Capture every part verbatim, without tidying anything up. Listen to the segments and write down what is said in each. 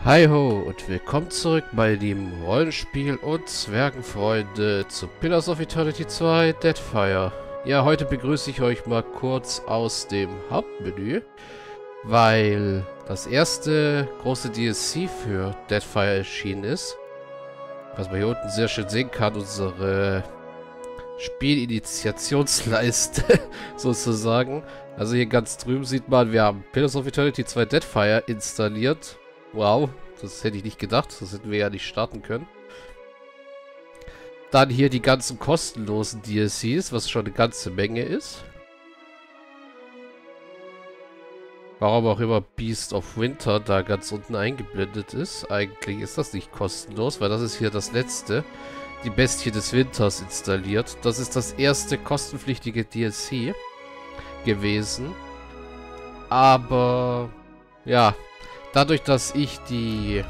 Hi ho und willkommen zurück bei dem Rollenspiel und Zwergenfreunde zu Pillars of Eternity zwei Deadfire. Ja, heute begrüße ich euch mal kurz aus dem Hauptmenü, weil das erste große D L C für Deadfire erschienen ist. Was man hier unten sehr schön sehen kann, unsere Spielinitiationsleiste sozusagen. Also hier ganz drüben sieht man, wir haben Pillars of Eternity zwei Deadfire installiert. Wow, das hätte ich nicht gedacht. Das hätten wir ja nicht starten können. Dann hier die ganzen kostenlosen D L Cs, was schon eine ganze Menge ist. Warum auch immer Beast of Winter da ganz unten eingeblendet ist. Eigentlich ist das nicht kostenlos, weil das ist hier das letzte. Die Bestie des Winters installiert. Das ist das erste kostenpflichtige D L C gewesen. Aber ja, dadurch, dass ich die...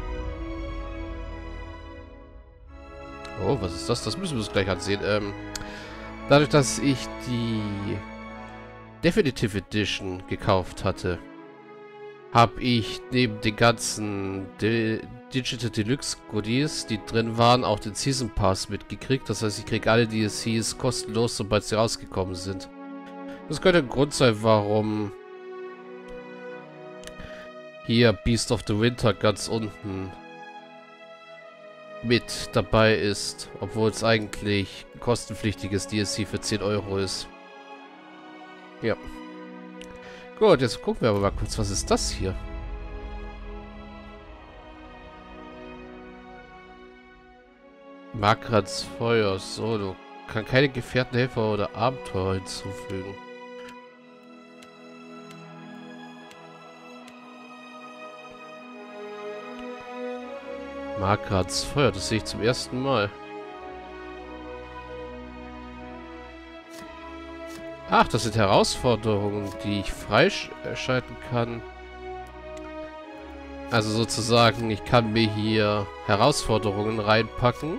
Oh, was ist das? Das müssen wir uns gleich ansehen. Ähm, dadurch, dass ich die Definitive Edition gekauft hatte, habe ich neben den ganzen De Digital Deluxe Goodies, die drin waren, auch den Season Pass mitgekriegt. Das heißt, ich kriege alle D L Cs kostenlos, sobald sie rausgekommen sind. Das könnte ein Grund sein, warum hier Beast of the Winter ganz unten mit dabei ist, obwohl es eigentlich ein kostenpflichtiges D L C für zehn Euro ist. Ja. Gut, jetzt gucken wir aber mal kurz, was ist das hier? Markrats Feuer, Solo. Kann keine Gefährten, Helfer oder Abenteuer hinzufügen. Markrats Feuer, das sehe ich zum ersten Mal. Ach, das sind Herausforderungen, die ich freischalten kann. Also sozusagen, ich kann mir hier Herausforderungen reinpacken.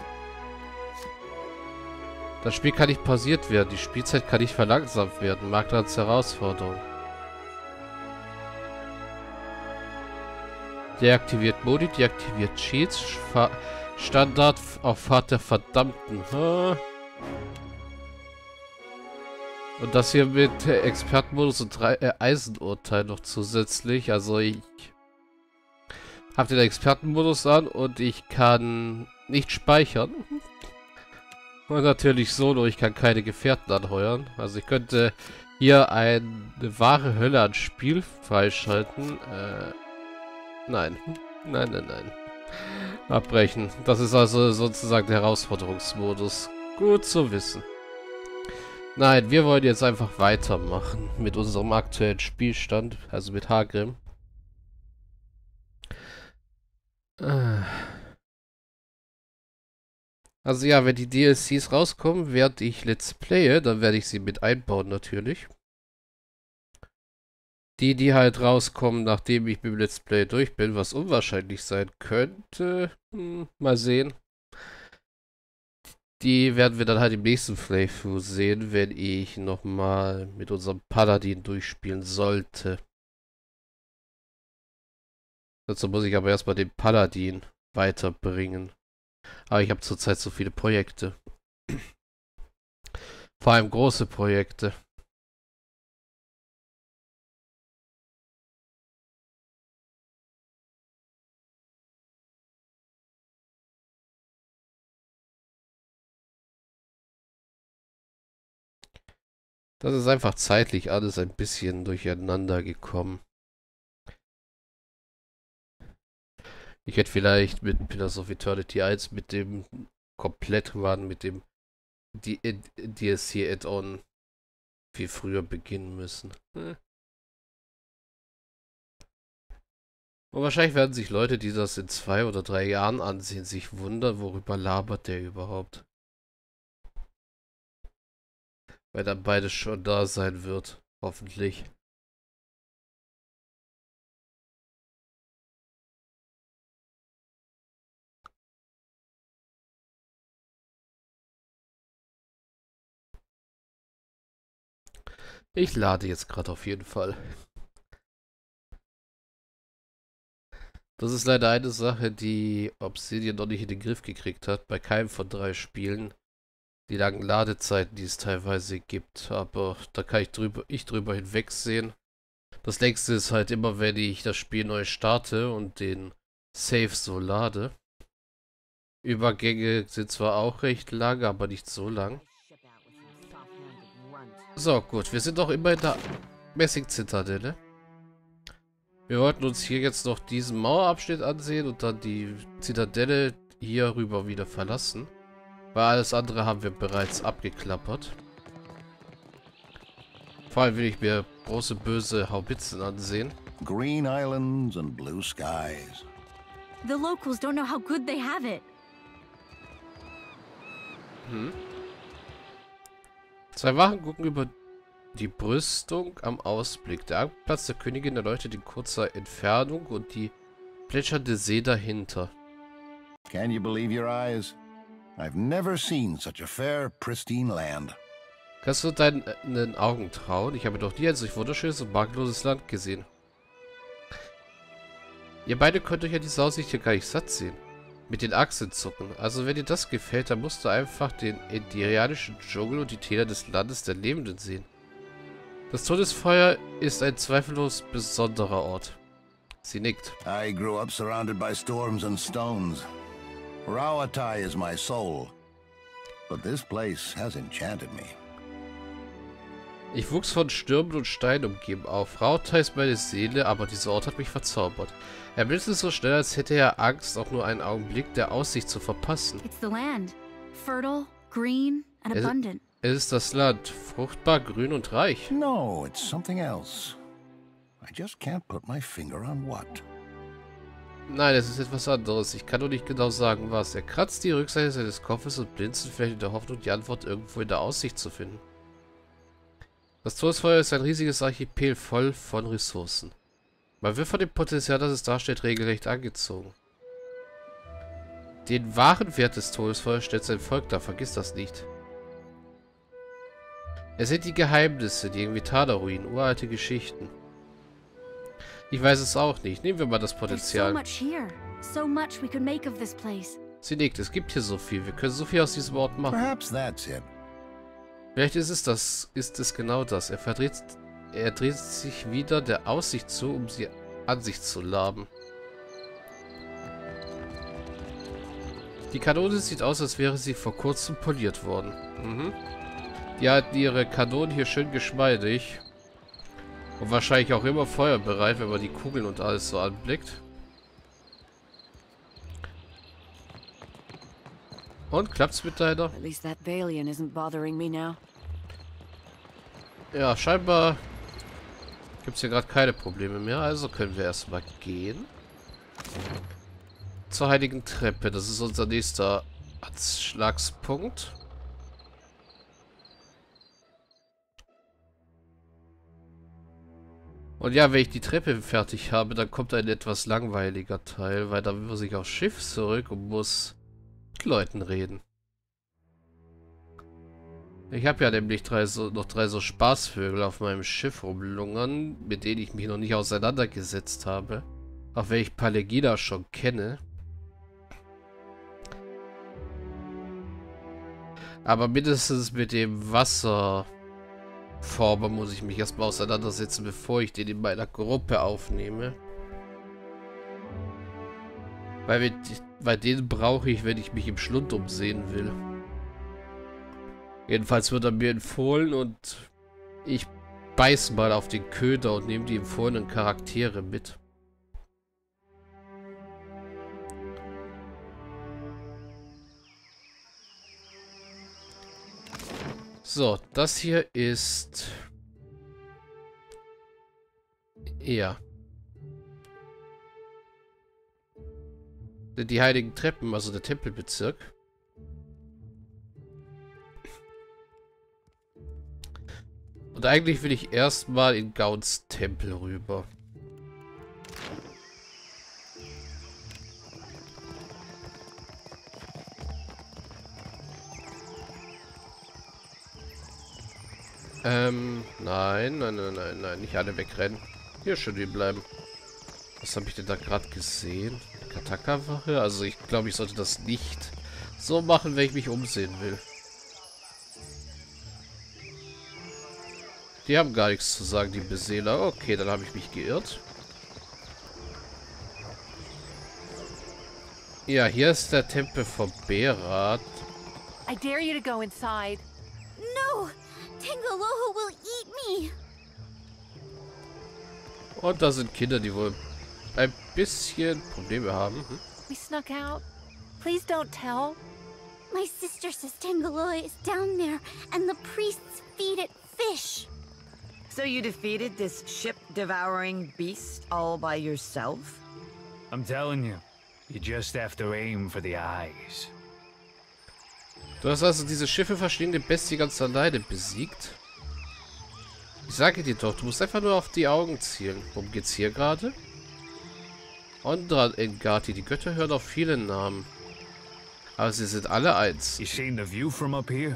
Das Spiel kann nicht pausiert werden. Die Spielzeit kann nicht verlangsamt werden. Markrats Herausforderung. Deaktiviert Modi, deaktiviert Cheats. Fa Standard auf Fahrt der Verdammten. Ha. Und das hier mit äh, Expertenmodus und drei, äh, Eisenurteil noch zusätzlich. Also ich habe den Expertenmodus an und ich kann nicht speichern. Und natürlich solo, ich kann keine Gefährten anheuern. Also ich könnte hier eine wahre Hölle an Spiel freischalten. Äh, nein. Nein, nein, nein. Abbrechen. Das ist also sozusagen der Herausforderungsmodus. Gut zu wissen. Nein, wir wollen jetzt einfach weitermachen mit unserem aktuellen Spielstand, also mit Hagrim. Also ja, wenn die D L Cs rauskommen, während ich Let's Playe, dann werde ich sie mit einbauen natürlich. Die, die halt rauskommen, nachdem ich mit dem Let's Play durch bin, was unwahrscheinlich sein könnte, hm, mal sehen. Die werden wir dann halt im nächsten Playthrough sehen, wenn ich nochmal mit unserem Paladin durchspielen sollte. Dazu muss ich aber erstmal den Paladin weiterbringen. Aber ich habe zurzeit so viele Projekte. Vor allem große Projekte. Das ist einfach zeitlich alles ein bisschen durcheinander gekommen. Ich hätte vielleicht mit Pillars of Eternity eins mit dem Komplett-Run, mit dem D L C Add-on viel früher beginnen müssen. Hm. Und wahrscheinlich werden sich Leute, die das in zwei oder drei Jahren ansehen, sich wundern, worüber labert der überhaupt. Weil dann beides schon da sein wird. Hoffentlich. Ich lade jetzt gerade auf jeden Fall. Das ist leider eine Sache, die Obsidian noch nicht in den Griff gekriegt hat, bei keinem von drei Spielen. Die langen Ladezeiten, die es teilweise gibt, aber da kann ich drüber, ich drüber hinwegsehen. Das längste ist halt immer, wenn ich das Spiel neu starte und den Save so lade. Übergänge sind zwar auch recht lang, aber nicht so lang. So, gut, wir sind doch immer in der Messing-Zitadelle. Wir wollten uns hier jetzt noch diesen Mauerabschnitt ansehen und dann die Zitadelle hier rüber wieder verlassen. Weil alles andere haben wir bereits abgeklappert. Vor allem will ich mir große böse Haubitzen ansehen. Green islands and blue skies. The locals don't know how good they have it. Hm. Zwei Wachen gucken über die Brüstung am Ausblick. Der Anplatz der Königin erleuchtet in kurzer Entfernung und die plätschernde See dahinter. Can you believe your eyes? I've never seen such a fair, pristine land. Kannst du deinen äh, Augen trauen? Ich habe doch nie ein solch wunderschönes und makelloses Land gesehen. Ihr beide könnt euch ja diese Aussicht hier gar nicht satt sehen. Mit den Achseln zucken. Also wenn dir das gefällt, dann musst du einfach den indianischen Dschungel und die Täler des Landes der Lebenden sehen. Das Todesfeuer ist ein zweifellos besonderer Ort. Sie nickt. I grew up surrounded by storms and stones. Rauatai is my soul. But this place has enchanted me. Ich wuchs von Stürmen und Steinen umgeben auf. Rauatai ist meine Seele, aber dieser Ort hat mich verzaubert. Er blinzelte so schnell, als hätte er Angst, auch nur einen Augenblick der Aussicht zu verpassen. It's the land. Fertile, green, and Es, abundant. es ist das Land. Fruchtbar, grün und reich. No, it's something else. I just can't put my finger on what. Nein, es ist etwas anderes. Ich kann nur nicht genau sagen, was. Er kratzt die Rückseite seines Kopfes und blinzelt vielleicht in der Hoffnung, die Antwort irgendwo in der Aussicht zu finden. Das Todesfeuer ist ein riesiges Archipel voll von Ressourcen. Man wird von dem Potenzial, das es darstellt, regelrecht angezogen. Den wahren Wert des Todesfeuers stellt sein Volk dar, vergiss das nicht. Es sind die Geheimnisse, die Invitana-Ruinen, uralte Geschichten. Ich weiß es auch nicht. Nehmen wir mal das Potenzial. So much we could make of this place. Sie nickt, es gibt hier so viel. Wir können so viel aus diesem Ort machen. Perhaps that's it. Vielleicht ist es das, ist es genau das. Er verdreht, er dreht sich wieder der Aussicht zu, um sie an sich zu laben. Die Kanone sieht aus, als wäre sie vor kurzem poliert worden. Mhm. Die halten ihre Kanonen hier schön geschmeidig. Und wahrscheinlich auch immer feuerbereit, wenn man die Kugeln und alles so anblickt. Und klappt's mit deiner? At least that Valian isn't bothering me now. Ja, scheinbar gibt's hier gerade keine Probleme mehr. Also können wir erstmal gehen. Zur Heiligen Treppe. Das ist unser nächster Anschlagspunkt. Und ja, wenn ich die Treppe fertig habe, dann kommt ein etwas langweiliger Teil, weil dann muss ich aufs Schiff zurück und muss mit Leuten reden. Ich habe ja nämlich drei so, noch drei so Spaßvögel auf meinem Schiff rumlungern, mit denen ich mich noch nicht auseinandergesetzt habe. Auch wenn ich Palegina schon kenne. Aber mindestens mit dem Wasser... Former muss ich mich erstmal auseinandersetzen, bevor ich den in meiner Gruppe aufnehme. Weil, mit, weil den brauche ich, wenn ich mich im Schlund umsehen will. Jedenfalls wird er mir empfohlen und ich beiß mal auf den Köder und nehme die empfohlenen Charaktere mit. So, das hier ist... Ja. Die Heiligen Treppen, also der Tempelbezirk. Und eigentlich will ich erstmal in Gauns Tempel rüber. Ähm, nein, nein, nein, nein, nein, nicht alle wegrennen. Hier schön bleiben. Was habe ich denn da gerade gesehen? Kataka-Wache? Also ich glaube, ich sollte das nicht so machen, wenn ich mich umsehen will. Die haben gar nichts zu sagen, die Beseeler. Okay, dann habe ich mich geirrt. Ja, hier ist der Tempel von Berat. I dare you to go inside. No! Tangaloa will eat me! Und da sind Kinder, die wohl ein bisschen Probleme haben. Hm? We snuck out. Please don't tell. My sister says Tangaloa is down there, and the priests feed it fish. So you defeated this ship-devouring beast all by yourself? I'm telling you, you just have to aim for the eyes. Du hast also diese Schiffe verschlingende Bestie ganz alleine besiegt. Ich sage dir doch, du musst einfach nur auf die Augen zielen. Worum geht's hier gerade? Ondra Engati, die Götter hören auf viele Namen. Aber sie sind alle eins. You seen the view from up here?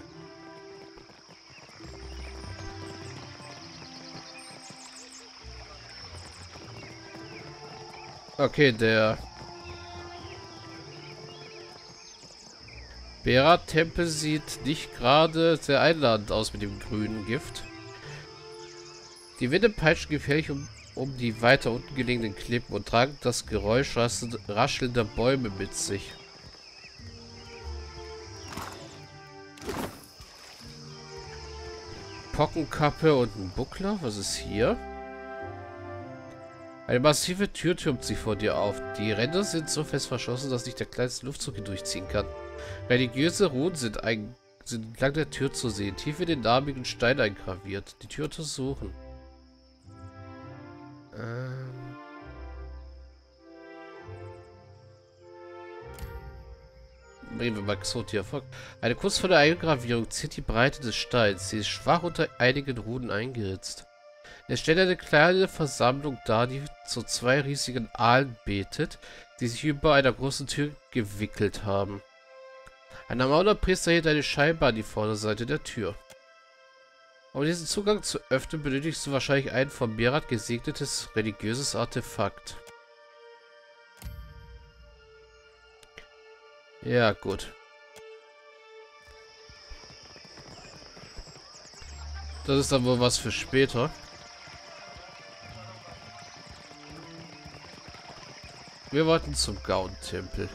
Okay, der Berat-Tempel sieht nicht gerade sehr einladend aus mit dem grünen Gift. Die Winde peitschen gefährlich um, um die weiter unten gelegenen Klippen und tragen das Geräusch raschelnder Bäume mit sich. Pockenkappe und ein Buckler. Was ist hier? Eine massive Tür türmt sich vor dir auf. Die Ränder sind so fest verschlossen, dass nicht der kleinste Luftzug hier durchziehen kann. Religiöse Runen sind, ein, sind entlang der Tür zu sehen, tief in den narbigen Stein eingraviert. Die Tür untersuchen. Ähm. Nehmen wir mal Xotia vor. Eine kunstvolle Eingravierung zieht die Breite des Steins. Sie ist schwach unter einigen Runen eingeritzt. Es stellt eine kleine Versammlung dar, die zu zwei riesigen Aalen betet, die sich über einer großen Tür gewickelt haben. Ein normaler Priester hält eine Scheibe an die Vorderseite der Tür. Um diesen Zugang zu öffnen, benötigst du wahrscheinlich ein von Berat gesegnetes religiöses Artefakt. Ja, gut. Das ist dann wohl was für später. Wir wollten zum Gaun-Tempel.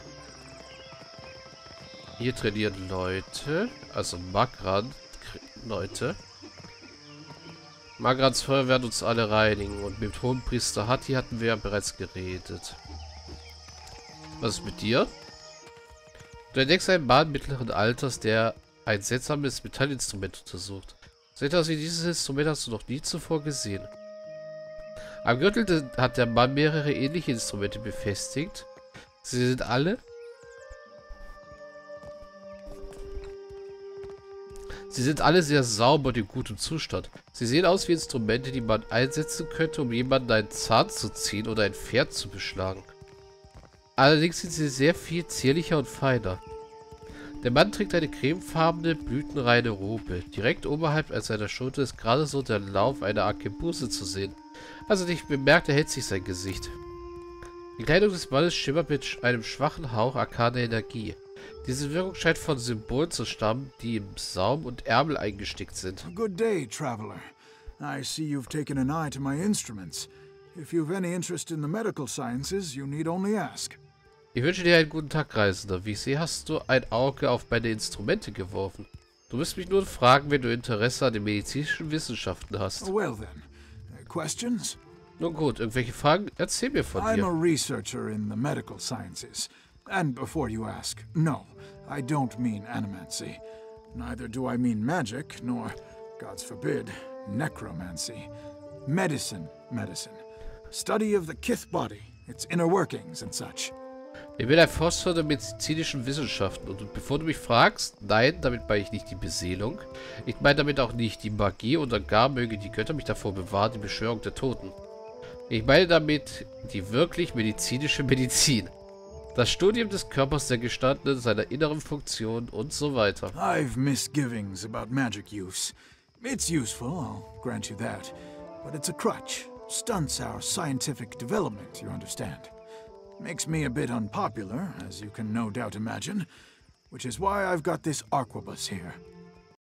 Hier trainieren Leute, also Magran Leute. Magrans Feuer werden uns alle reinigen und mit Hohenpriester Hati hatten wir ja bereits geredet. Was ist mit dir? Du entdeckst einen Mann mittleren Alters, der ein seltsames Metallinstrument untersucht. So etwas wie dieses Instrument hast du noch nie zuvor gesehen. Am Gürtel hat der Mann mehrere ähnliche Instrumente befestigt. Sie sind alle Sie sind alle sehr sauber und in gutem Zustand. Sie sehen aus wie Instrumente, die man einsetzen könnte, um jemanden einen Zahn zu ziehen oder ein Pferd zu beschlagen. Allerdings sind sie sehr viel zierlicher und feiner. Der Mann trägt eine cremefarbene, blütenreine Robe. Direkt oberhalb an seiner Schulter ist gerade so der Lauf einer Arkebuse zu sehen. Also nicht bemerkt, erhält sich sein Gesicht. Die Kleidung des Mannes schimmert mit einem schwachen Hauch arkaner Energie. Diese Wirkung scheint von Symbolen zu stammen, die im Saum und Ärmel eingestickt sind. Good day, traveler. I see you've taken an eye to my instruments. If you've any interest in the medical sciences, you need only ask. Ich wünsche dir einen guten Tag, Reisender. Wie ich sehe, hast du ein Auge auf meine Instrumente geworfen. Du musst mich nur fragen, wenn du Interesse an den medizinischen Wissenschaften hast. Well then, uh, questions? Nun gut, irgendwelche Fragen? Erzähl mir von I'm a dir. researcher in the medical sciences. And before you ask, no, I don't mean animancy. Neither do I mean magic, nor, gods forbid, necromancy. Medicine, medicine. Study of the Kith body, its inner workings and such. Ich bin ein Forscher der medizinischen Wissenschaften und bevor du mich fragst, nein, damit meine ich nicht die Beseelung. Ich meine damit auch nicht die Magie oder gar möge die Götter mich davor bewahren, die Beschwörung der Toten. Ich meine damit die wirklich medizinische Medizin. Das Studium des Körpers der Gestandenen, seiner inneren Funktion und so weiter. I've misgivings about magic use. It's useful, I'll grant you that. But it's a crutch, stunts our scientific development, you understand. Makes me a bit unpopular, as you can no doubt imagine, which is why I've got this arquebus here.